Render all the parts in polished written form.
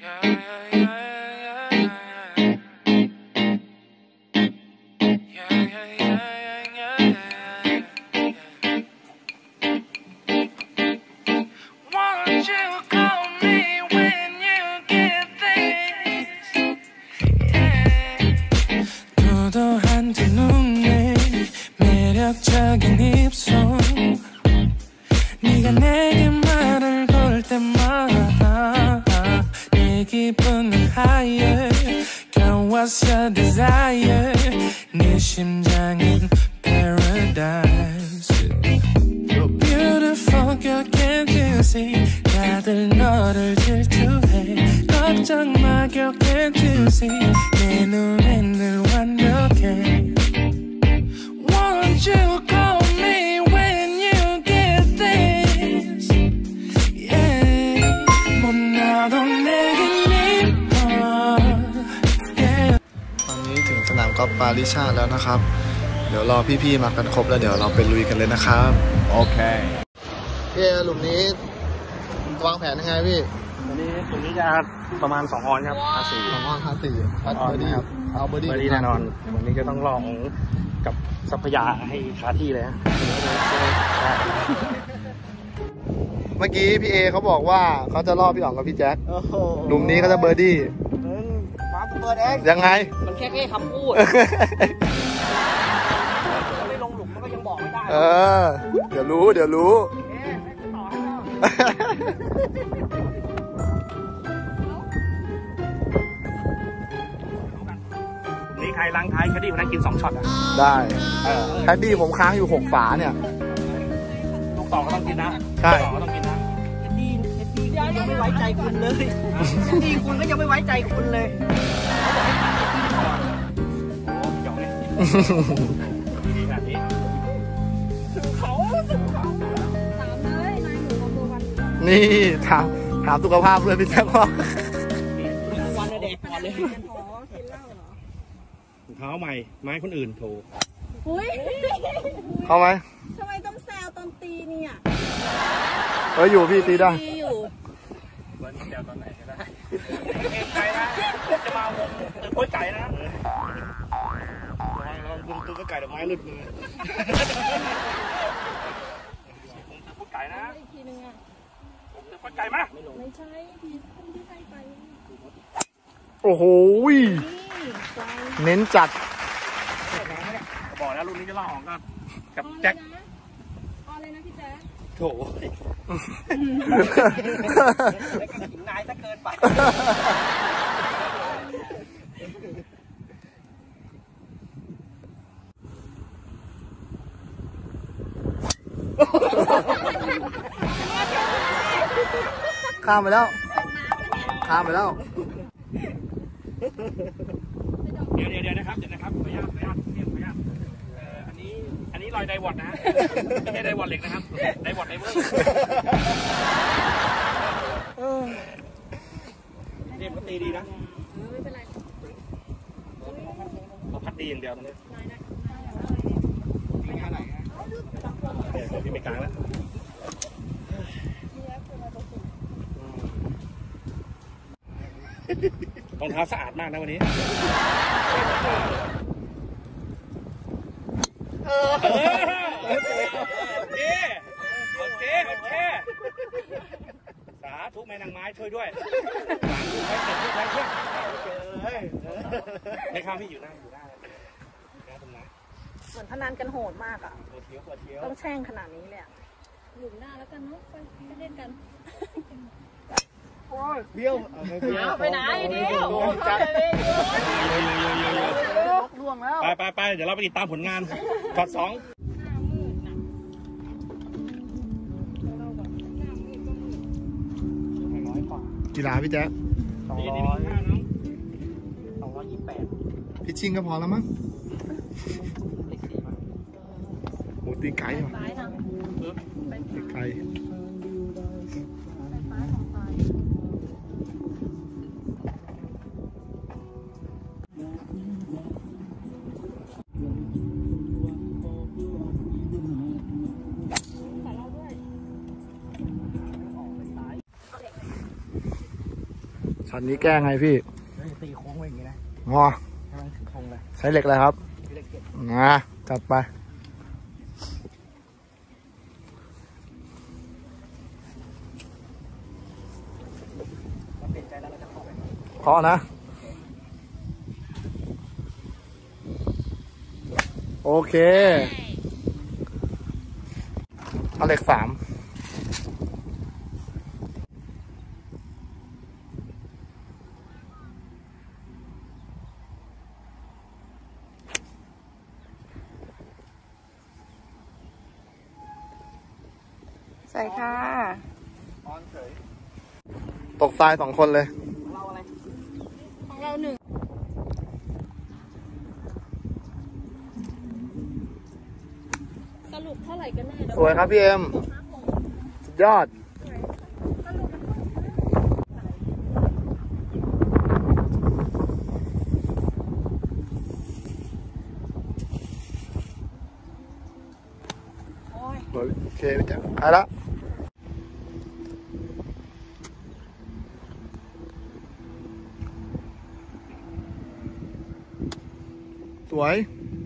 내 심장은 paradise. You're beautiful, girl, can't you see? 다들 너를 질투해. 걱정 마, girl, can't you see? 내 눈엔 늘 완벽해. Won't you call me when you get this? Yeah. 못나도 내겐 예뻐. Yeah. ตอนนี้ถึงสนามกอล์ฟปาริชาแล้วนะครับเดี๋ยวรอพี่ๆมากันครบแล้วเดี๋ยวเราไปลุยกันเลยนะครับโอเคหลุมนี้วางแผนยังไงพี่วันนี้ตรงนี้จะประมาณ2 ออนครับ2 ออน5 4พัดเบอร์ดี้ครับเอาเบอร์ดี้แน่นอนวันนี้จะต้องลองกับทรัพยาให้คาที่เลยฮะเมื่อกี้พี่เอเขาบอกว่าเขาจะล่อพี่อ๋องกับพี่แจ็คหลุมนี้เขาจะเบอร์ดี้ยังไงมันแค่คำพูดไม่ลงหลุมมันก็ยังบอกไม่ได้เดี๋ยวรู้นี่ใครล้างท้ายแคดดี้คนนั้นกิน2 ช็อตอ่ะได้แคดดี้ผมค้างอยู่6 ฝาเนี่ยลูกต่อก็ต้องกินนะใช่ก็ต้องกินนะแคดดี้ยังไม่ไว้ใจคุณเลยแคดดี้คุณก็ยังไม่ไว้ใจคุณเลยดีขนาดนี้เขาถามเลยนายหนูของตัววันนี่ถามสุขภาพเลยพี่แจ๊คว่าวันแดกก่อนเลยเท้าใหม่ไม้คนอื่นโถเข้าไหมทำไมต้องแซวตอนตีเนี่ยอยู่พี่ตีได้อยู่วันนี้แซวตอนไหนก็ได้ไก่นะจะมาวงโอ้ยไก่นะลงตัวก็ไก่ดอกไม้หลุดมือพูดไก่นะอีกทีนึงอ่ะผมจะพูดไก่มาไม่ใช่พี่ใส่ไปโอ้โหเน้นจัดบอกแล้วลูกนี้จะล่อออกกับแจ็คอะไรนะพี่แจ็คโถถึงนายซะเกินไปข้ามไปแล้วเดี๋ยวนะครับขออนุญาตอันนี้ลอยไดวอดนะไม่ใช่ไดวอดเหล็กนะครับไดวอดไดเวอร์เนี่ยมันตีดีนะไม่เป็นไรเขาพัดดีอย่างเดียวตรงนี้พี่ไม่กลางแล้วรองเท้าสะอาดมากนะวันนี้โอเคสาธุแม่นางไม้ช่วยด้วยไม่ข้ามพี่อยู่ได้ตรงนั้นเหมือนพนันกันโหดมากอ่ะต้องแช่งขนาดนี้เลยหลุมหน้าแล้วกันเนาะไปเล่นกันเบี้ยวไปไหนเดี๋ยวล่วงแล้วไปเดี๋ยวเราไปติดตามผลงานช็อต 2 กีฬาพี่แจ๊ค 228 พี่ชิงก็พอแล้วมั้งโอ้ตีไก่เหรอไก่ชคันนี้แก้ไงพี่ตีโค้งไว้อย่างนี้นะอ๋อใช้เหล็กอะไรครับนะจัดไปเคาะนะโอเคเอาเหล็ก3 ใส่ค่ะตกทราย2 คนเลยของเรา1สรุปเท่าไหร่กันแน่สวยครับพี่เอ็มสุดยอดโอเคจ้ะไปละสวย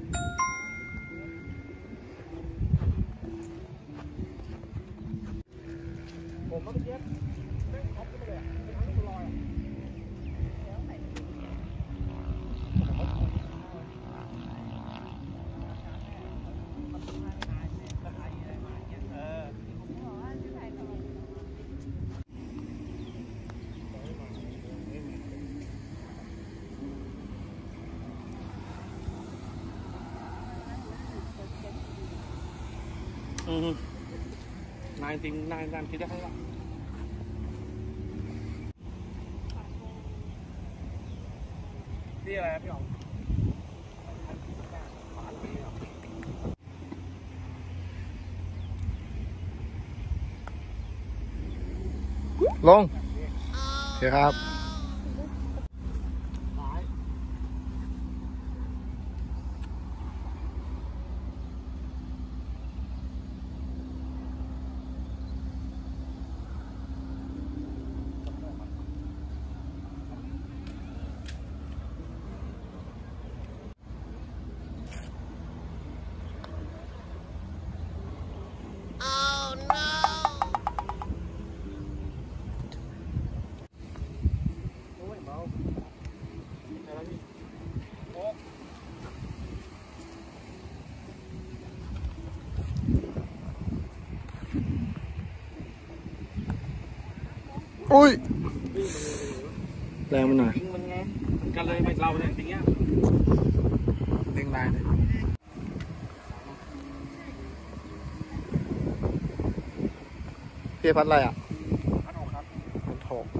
นายจริงนายคิดได้แค่ละที่อะไรพี่อ๋องลงโอเคครับอุ้ยแรงมันหน่อยกันเลยไม่เราเนี่ยอย่างเงี้ยเด้งได้เลยพี่พัดอะไรอ่ะพัดหกครับพัดหก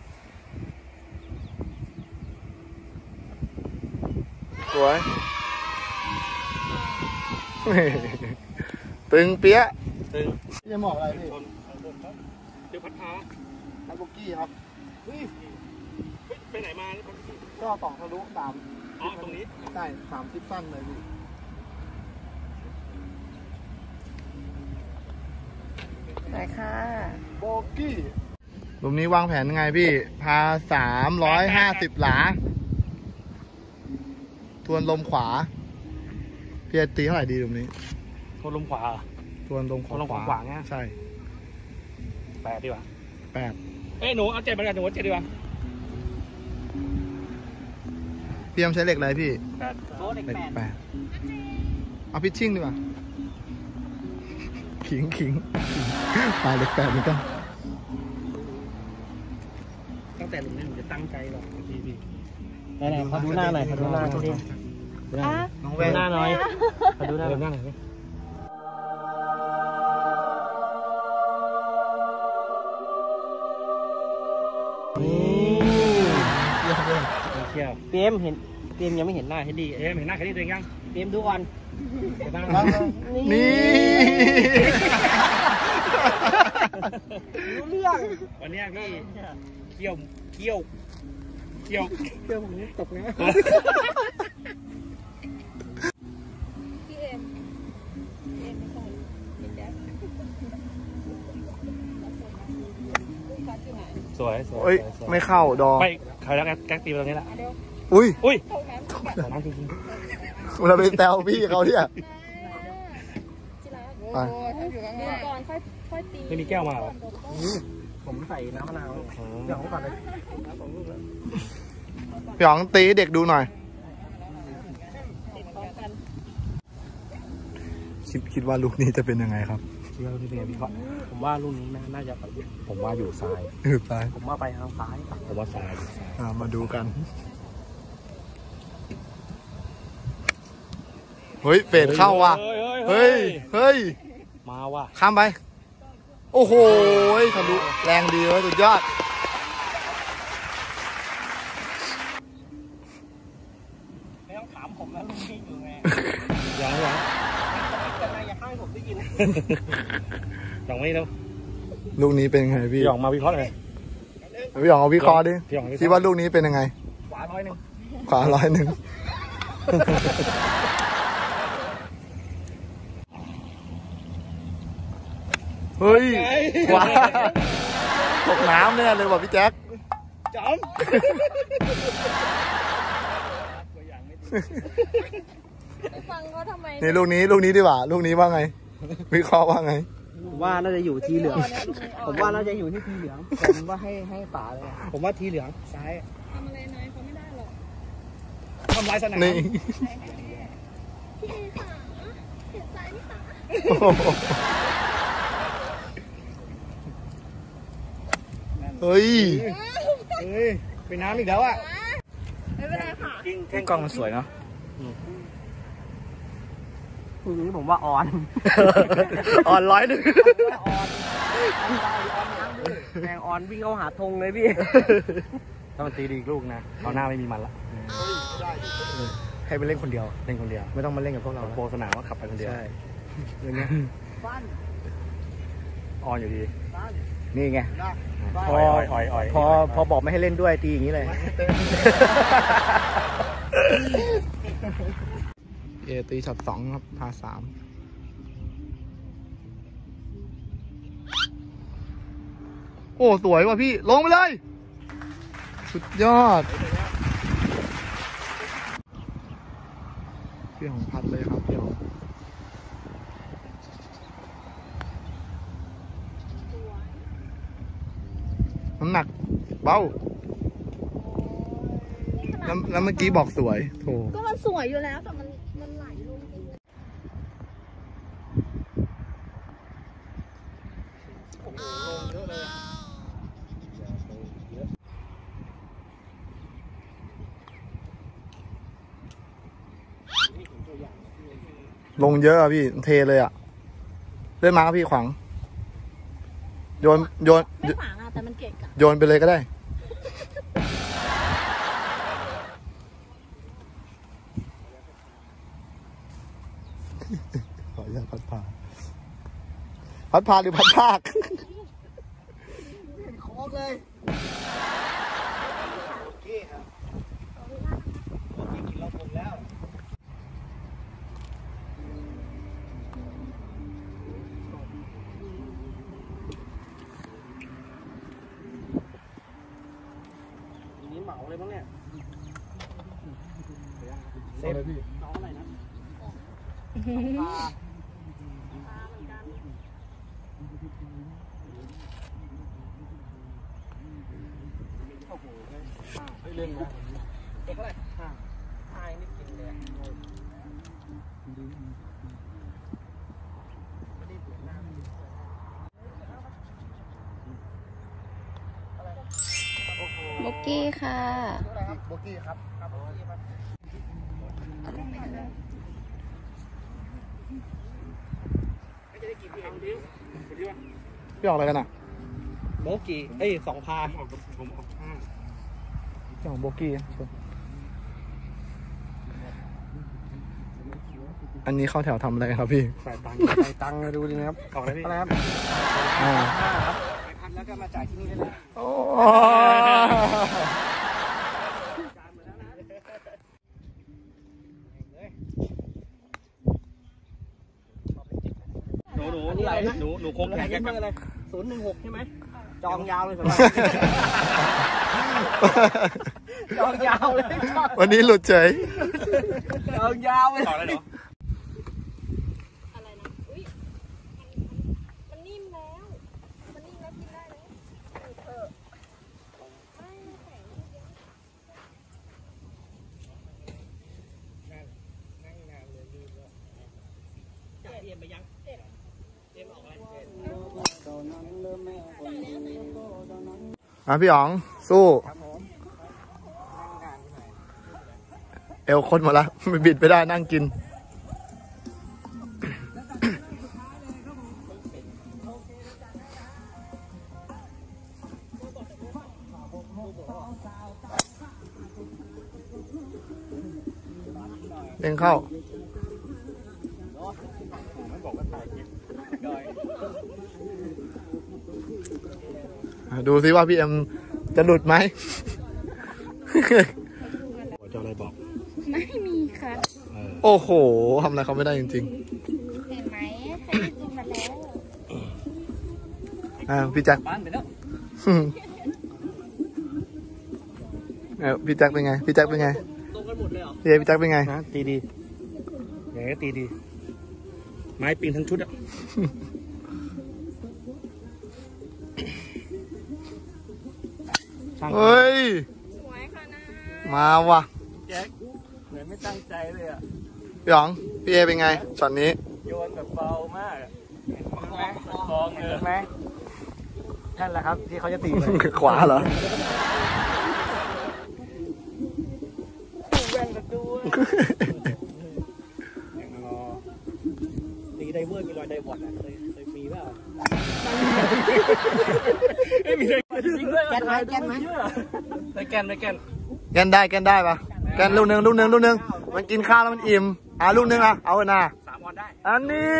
สวยตึงเปี้ยตึงจะหมอกอะไรพี่เดี๋ยวพัดพาพัดบุกกี้ครับไปไหนมาก็2 ทะลุ 3 อ๋อตรงนี้ใช่3 ทิศสั้นเลยพี่ใส่ค่ะโบกี้หลุมนี้วางแผนยังไงพี่พา350 หลาทวนลมขวาพี่จะตีเท่าไหร่ดีหลุมนี้ทวนลมขวาทวนลมขวาเนี่ยใช่ 8ดีกว่า 8 เอ้ยหนูเอา7ไปกันหนู7ดีกว่าพี่ใช้เหล็กอะไรพี่เหล็ก8 เอาพิชชิ่งดีกว่าขิงปลาเหล็ก8เหมือนกันตั้งแต่หลุมนี้หนูจะตั้งใจหรอกพี่ไหนเขาดูหน้าหน่อยเขาดูหน้าหน่อยน้องแววหน้าหน่อยเขาดูหน้าหน่อยเปียมเห็นเปียมยังไม่เห็นหน้าให้ดีเห็นหน้าแค่นี้ตัวเองยังเปียมดูก่อนนี่รู้เรื่องวันนี้พี่เกี่ยวผมตกนะพี่เอ็มไม่ใช่พี่แจ๊คสวยเอ้ยไม่เข้าดอไปเขาแล้วแก๊กตีไปตรงนี้แหละอุ้ยน้ำจริงเราไปแซวพี่เขาเนี่ยไปก่อนค่อยตีไม่มีแก้วมาหรอผมใส่น้ำมะนาวเดี๋ยวผมก่อนเลยพี่อ๋องตีเด็กดูหน่อยคิดว่าลูกนี้จะเป็นยังไงครับคิดว่าลูกนี้เป็นไงพี่ผมว่าลูกนี้น่าจะไปผมว่าอยู่ซ้ายซ้ายผมว่าไปทางซ้ายผมว่าซ้ายมาดูกันเฮ้ยเฟดเข้าว่ะเฮ้ยมาว่ะข้ามไปโอ้โหทะลุแรงดีเลยสุดยอดไม่ต้องถามผมนะลูกนี้อยู่ไงยังอย่าให้ผมได้ยินยังไม่แล้วลูกนี้เป็นไงพี่พี่หยองมาวิเคราะห์เลยพี่หยองเอาวิเคราะห์ดิคิดว่าลูกนี้เป็นยังไงขวา100 ขวา100เฮ้ยว้าตกน้ำเนี่ยเลยว่ะพี่แจ็คจอมฟังเขาทำไมนี่ลูกนี้ดีกว่าลูกนี้ว่าไงวิเคราะห์ว่าไงผมว่าน่าจะอยู่ทีเหลืองผมว่าน่าจะอยู่ที่ทีเหลืองผมว่าให้ป่าเลยผมว่าทีเหลืองซ้ายทำอะไรนายเขาไม่ได้หรอกทำลายสนามนี่พี่ขาเห็นใจพี่ขาเฮ้ยเป็นน้ำอีกแล้วอ่ะไม่เป็นไรค่ะแท่งกล้องมันสวยเนาะพรุ่งนี้ผมว่าอ่อน 100 อ่อนแรงอ่อนวิ่งเข้าหาธงเลยพี่ถ้ามันตีดีลูกนะเอาหน้าไม่มีมันละให้ไปเล่นคนเดียวไม่ต้องมาเล่นกับพวกเราโปรสนามว่าขับไปคนเดียวใช่อย่างเงี้ยออนอยู่ดีนี่ไงพอบอกไม่ให้เล่นด้วยตีอย่างนี้เลยตีช็อต2ครับพา3โอ้สวยว่ะพี่ลงไปเลยสุดยอดพี่ของพัดเลยครับพี่ของน้ำหนักเบาแล้วเมื่อกี้บอกสวยโถก็มันสวยอยู่แล้วแต่มันไหลลงลงเยอะอะพี่เทเลยอะเล่นมาครับพี่ขวางโยนไม่ขวางอะแต่มันเกะกะโยนไปเลยก็ได้ขออนุญาตพัดพาหรือพัดภาคโค้งเลยโอเคครับกินเราหมดแล้วนี้เหมาเลยมั้งเนี่ยเซฟน้องอะไรนะปลาเหมือนกันโอ้โหเล่นนะเด็กเท่าไหร่5นี่กินเลยโบกี้ค่ะโบกี้ครับโบกี้ครับพี่ออกอะไรกันอ่ะโบกี้2 พาพี่ออกโบกี้อันนี้เข้าแถวทำอะไรครับพี่ใส่ตังค์ดูดินะครับออกเลยพี่ครับไปพันแล้วก็มาจ่ายที่นี่ได้เลยหนูโค้งแขนกันอะไร016ใช่ไหมจองยาวเลยสำหรับจองยาวเลยวันนี้หลุดเฉยจองยาวเลยต่อเลยเหรออะไรนะอุ้ยมันนิ่มแล้ว มันนิ่มแล้วกินได้แล้วเถอะไม่แข็งเยอะพี่อ๋องสู้เอวคนหมดละไม่บิดไปได้นั่งกินเด้งเข้าดูซิว่าพี่เอ็มจะหลุดไหมจะอะไรบอกไม่มีค่ะโอ้โหทำอะไรเขาไม่ได้จริงๆเห็นไหมเคยกินมาแล้วพี่แจ็คบ้านไปแล้วพี่แจ็คเป็นไงพี่แจ็คเป็นไงตรงกันหมดเลยเหรอพี่แจ็คเป็นไงนะตีดีอย่างนี้ตีดีไม้ปีนทั้งชุดอ่ะเฮ้ยสวยค่ะนะมาว่ะแจ็คเหมือนไม่ตั้งใจเลยอ่ะพี่อ๋องพี่เอเป็นไงช็อตนี้โยนแบบเบามากเห็นไหมคลองเลยไหมนั่นแหละครับที่เขาจะตีขวาเหรอแบ่งกันด้วยตีไดเวอร์มีรอยไดวอร์ดนะเคยมีเปล่าไม่มีเลยแกนไหมไม่แกนแกนได้ปะแกนลูกหนึ่งมันกินข้าวแล้วมันอิ่มลูกหนึ่งเอาหน้า 3 วันได้อันนี้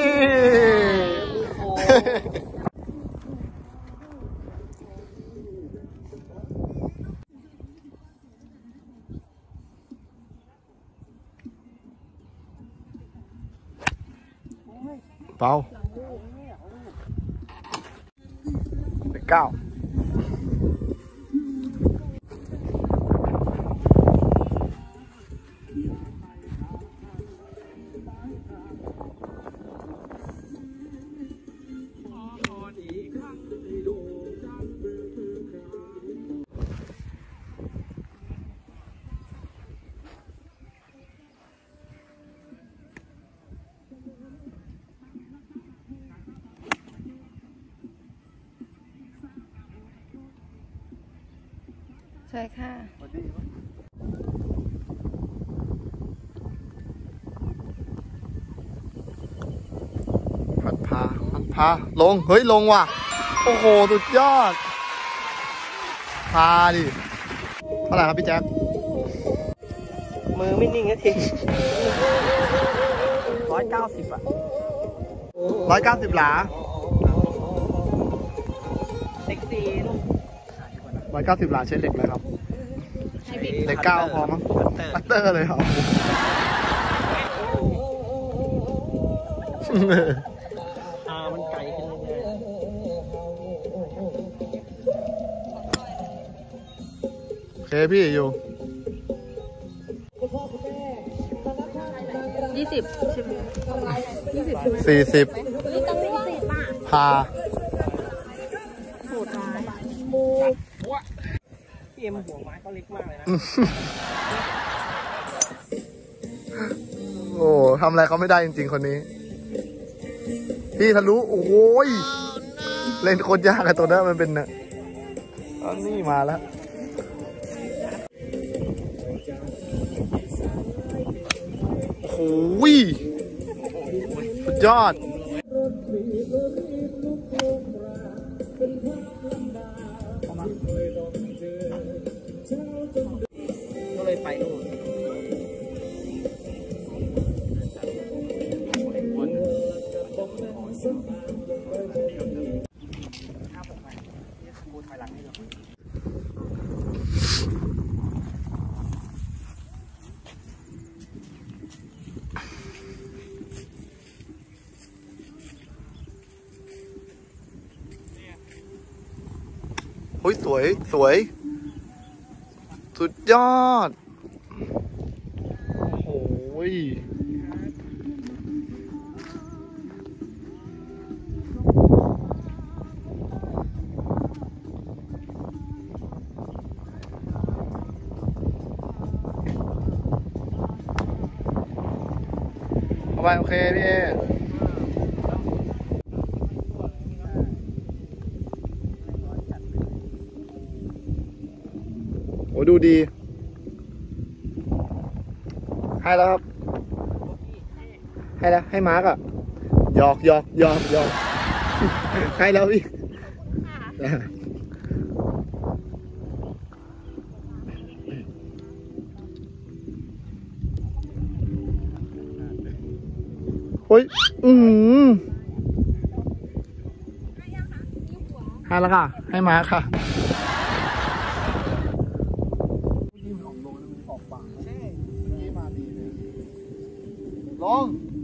เบาไป9 ใช่ค่ะพัดพาลงเฮ้ยลงว่ะโอ้โหสุดยอดพาดิเท่าไหร่ครับพี่แจ๊คมือไม่นิ่งนะที190อ่ะ 190หลาเซ็กซี่ลูก 190หลาใช้เหล็กเลยครับเหล็ก9พอมั้งคัตเตอร์เลยครับมันไกลขึ้นเลยโอเคพี่อยู่ 20ใช่ไหม 40พาโหดร้ายพี่เอ็มหัวไม้เขาเล็กมากเลยนะโอ้ทำอะไรเขาไม่ได้จริงๆคนนี้พี่ทะลุโอ้โหเล่นโคตรยากอะตัวนั้นมันเป็นเนี่ยอันนี้มาแล้วโอ้โหสุดยอดก็เลยไปนู่นฮ้ยสวยสวยสุดยอดโอ้ยเอาไปโอเคพี่เอโอ้ดูดีให้แล้วครับให้แล้วให้มาร์กอ่ะหยอกให้แล้วพี่โอ้ยให้แล้วค่ะให้มาร์กค่ะลอง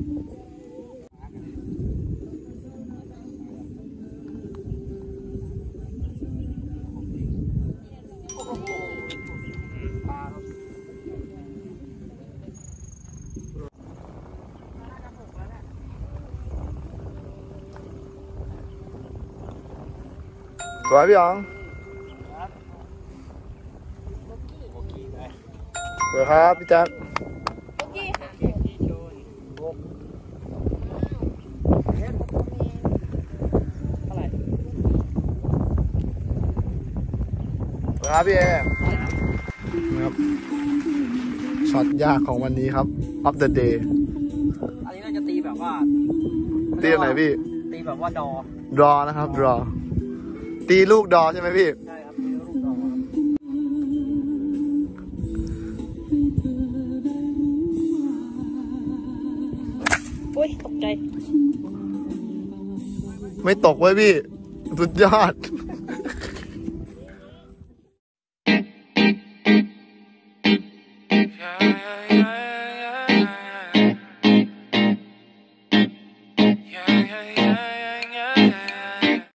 สวยพี่อ๋องสวยครับพี่แจ๊คครับพี่เอครับช็อตยากของวันนี้ครับ of the day อันนี้เราจะตีแบบว่าตีไหนพี่ตีแบบว่าดอ draw นะครับ draw ตีลูกดอใช่ไหมพี่ใช่ครับตีลูกดอครับอุ้ยตกใจไม่ตกเว้ยพี่สุดยอด